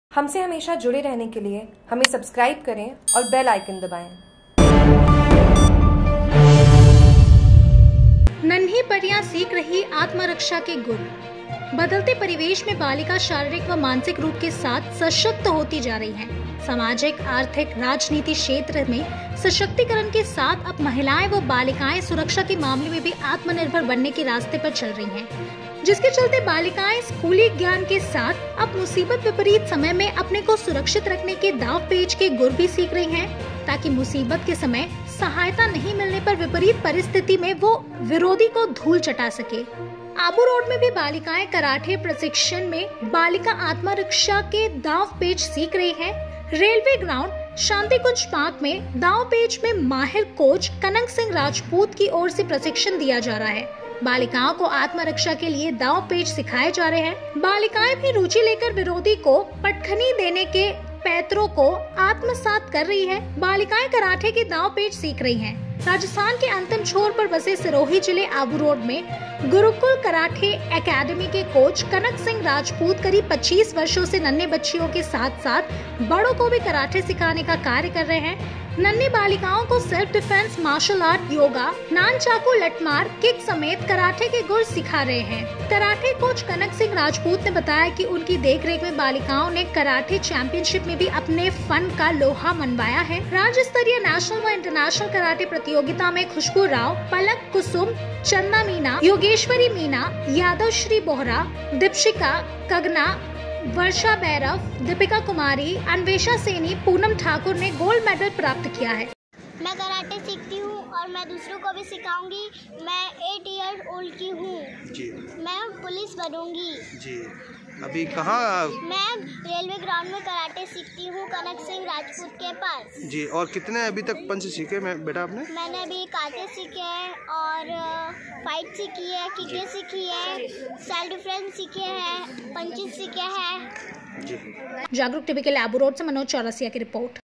हमसे हमेशा जुड़े रहने के लिए हमें सब्सक्राइब करें और बेल आइकन दबाएं। नन्ही परियां सीख रही आत्मरक्षा के गुर। बदलते परिवेश में बालिका शारीरिक व मानसिक रूप के साथ सशक्त होती जा रही हैं। सामाजिक, आर्थिक, राजनीति क्षेत्र में सशक्तिकरण के साथ अब महिलाएं व बालिकाएं सुरक्षा के मामले में भी आत्मनिर्भर बनने के रास्ते पर चल रही हैं, जिसके चलते बालिकाएं स्कूली ज्ञान के साथ अब मुसीबत विपरीत समय में अपने को सुरक्षित रखने के दाव पेच के गुर भी सीख रही हैं, ताकि मुसीबत के समय सहायता नहीं मिलने पर विपरीत परिस्थिति में वो विरोधी को धूल चटा सके। आबू रोड में भी बालिकाएं कराटे प्रशिक्षण में बालिका आत्मरक्षा के दाव पेच सीख रही हैं। Railway ground Shanti Kunj park में दाव पेच में माहिर कोच कनक सिंह राजपूत की ओर से प्रशिक्षण दिया जा रहा है। बालिकाओं को आत्मरक्षा के लिए दाव पेच सिखाए जा रहे हैं। बालिकाएं भी रुचि लेकर विरोधी को पटखनी देने के पैतरों को आत्मसात कर रही है। बालिकाएं कराटे के दाव पेच सीख रही हैं। राजस्थान के अंतिम छोर पर बसे सिरोही जिले आबू रोड में गुरुकुल कराटे एकेडमी के कोच कनक सिंह राजपूत करीब 25 वर्षों से नन्हे बच्चियों के साथ साथ बड़ों को भी कराटे सिखाने का कार्य कर रहे हैं। नन्ही बालिकाओं को self defence, martial art, yoga, nunchaku, लठमार, किक समेत कराटे के गुर सिखा रहे हैं। कराटे कोच कनक सिंह राजपूत ने बताया कि उनकी देखरेख में बालिकाओं ने कराटे चैंपियनशिप में भी अपने फन का लोहा मनवाया है। राज्य स्तरीय, नेशनल व इंटरनेशनल कराटे प्रतियोगिता में खुशबू राव, पलक कुसुम, चंदा मीना, योगेश्वरी मीना, यादव श्री बोहरा, दीपशिका कगना, वर्षा बैरव, दीपिका कुमारी, अन्वेषा सेनी, पूनम ठाकुर ने गोल्ड मेडल प्राप्त किया है। मैं कराटे सीखती हूँ और मैं दूसरों को भी सिखाऊंगी। मैं 8 ईयर ओल्ड की हूँ जी। मैं पुलिस बनूंगी जी। अभी कहाँ? मैं रेलवे ग्राउंड में कराटे सीखती हूँ कनक सिंह राजपूत के पास जी। और कितने अभी तक पंच सीखे बेटा आपने? मैंने अभी काटे सीखे हैं और फाइट सीखी है, किकें सीखी है, सेल्फ डिफेंस सीखे हैं, पंचेस सीखे हैं जी। जागरूक टीवी के लिए आबू रोड से मनोज चौरसिया की रिपोर्ट।